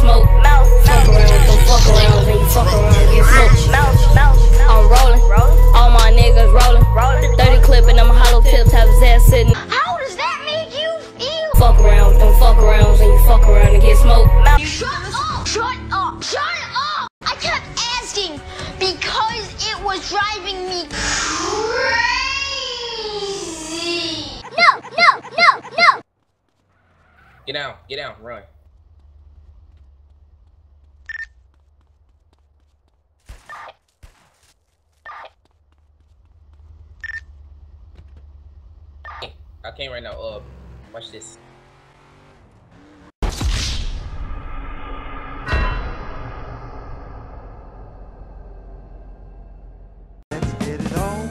smoked. Fuck around, don't fuck around, then you fuck around and get smoked. I'm rolling, all my niggas rolling. 30 clip and them hollow tips have his ass sitting. How does that make you feel? Fuck around, don't fuck around, then you fuck around and get smoked. Shut up! Shut up! Shut up! I kept asking because it was driving me crazy. No! Get down, run. I can't right now. Watch this. Let's get it on.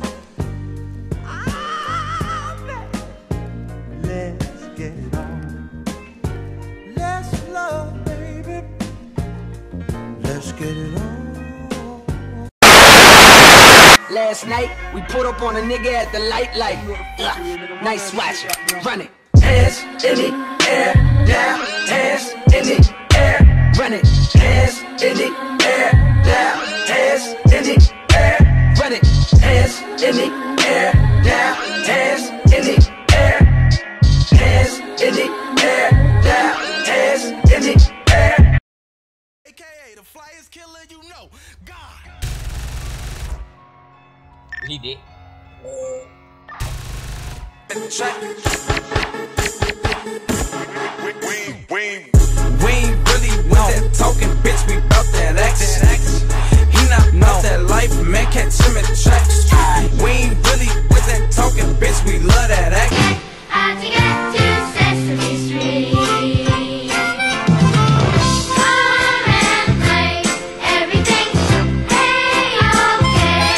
Let's get it on. Let's love, baby. Let's get it on. Last night, we put up on a nigga at the light like, nice watch, run it. Hands in the air, down, hands in the air, run it. Hands in the air, down, hands in the air, run it. Hands in the air, down, hands in the air, hands in the air, down, hands in the air. AKA the flyest killer, you know, God. He did. We ain't really with that talking, bitch, we bout that action. He not about that life, man, catch him in the tracks. We ain't really with that talking, bitch, we love that action. How'd you get to Sesame Street? Come and play, everything's A-okay.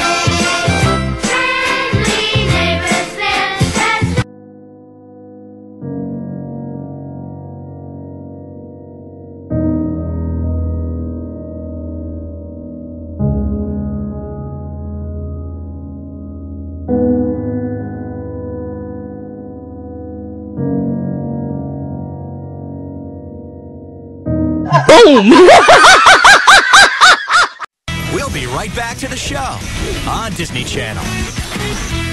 Friendly neighbors live, that's Boom! We'll be right back to the show on Disney Channel.